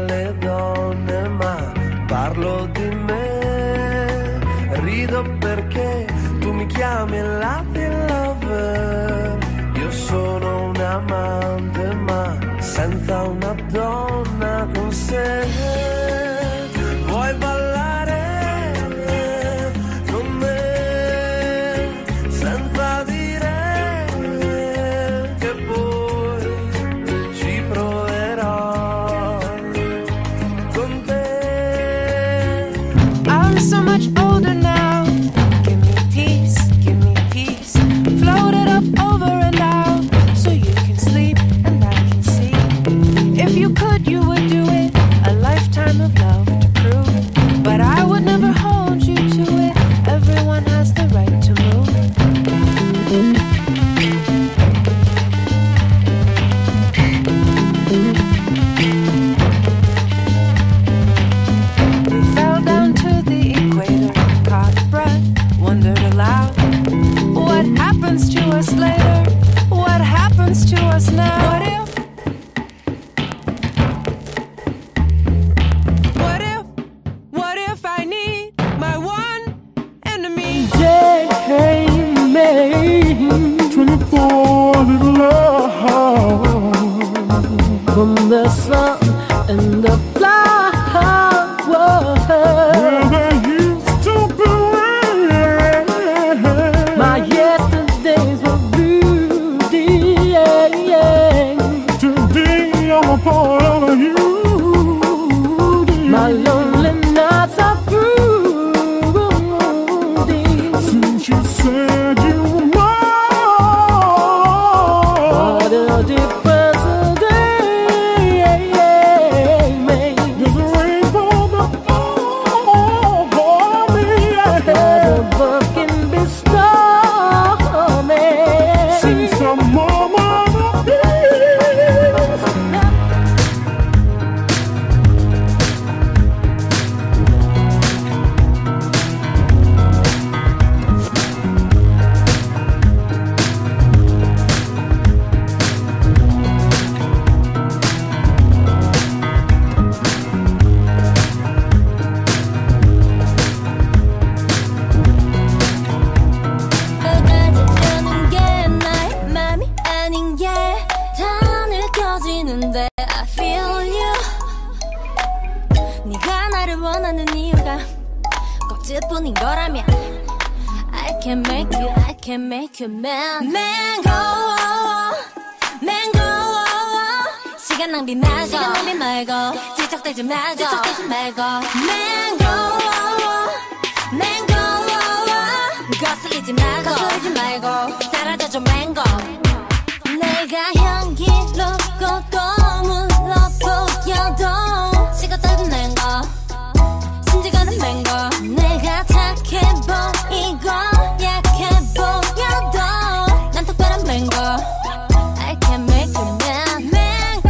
alle donne, ma parlo di me. Rido perché tu mi chiami Latin lover. Io sono un amante, ma senza una donna con sé. Vuoi ballare con me senza dire che poi ci proverò con te. I'm so much older now. Give me peace. Float it up over and out so you can sleep and I can see. If you could, you would do it. A lifetime of love to prove. But I would never hold you to it. Everyone has the right to move. We fell down to the equator, caught breath, wondered aloud. What happens to us later? What happens to us now? What if I need my one enemy? From the sun and the flowers where there used to be rain. My yesterdays were beauty. Today I'm a part of you. My lonely nights are through. Since you said you were mine, what a difference a day made. There's a rainbow before me. Stars above can be stormy. Since the moment of peace. 느껴지는 게 나의 맘이 아닌 게 다 느껴지는데 I feel you. 네가 나를 원하는 이유가 꽃뿐인 거라면 I can make you man. Mango, mango. 시간 낭비 말고 지적대지 말고 Mango, mango. 거슬리지 말고 사라져줘 Mango. 내가 향기롭고 꼬물러 보여도 식어뜯은 Mango. 순진가는 Mango. 내가 착해 보이고 약해 보여도 난 특별한 Mango. I can make you man. Mango.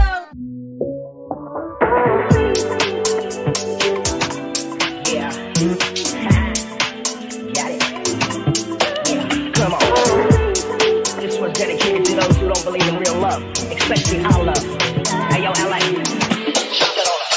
Yeah. Got it. Yeah. Come on. This one's dedicated to those who don't believe in real love, especially our love. Hey, yo, LA. Shut that on.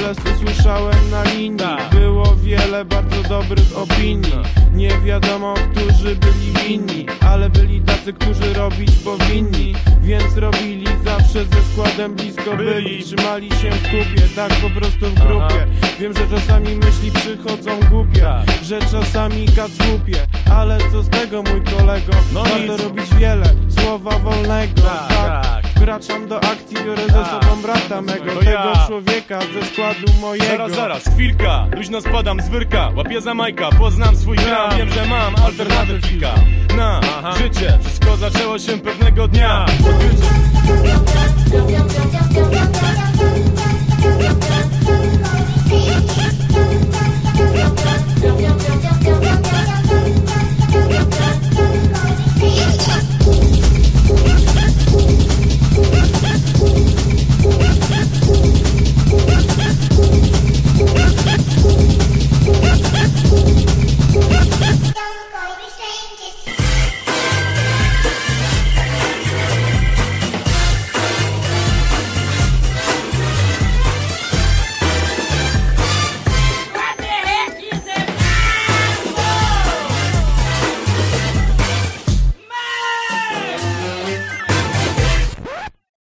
ale słyszałem na linii. Było wiele bardzo dobrych opinii. Nie wiadomo, którzy byli winni, ale byli tacy, którzy robić powinni. Więc robili zawsze ze składem blisko byli. Trzymali się w kupie, tak po prostu w grupie. Wiem, że czasami myśli przychodzą głupie, że czasami gad głupie, ale co z tego, mój kolego? Warto robić wiele, słowa wolnego. Tak, wkraczam do akcji, biorę ze sobą brata mego, tego człowieka ze składu mojego. Zaraz, chwilka, luźno spadam z wyrka, łapię za majka, poznam swój gram. Wiem, że mam alternatywka na życie. Wszystko zaczęło się pewnego dnia.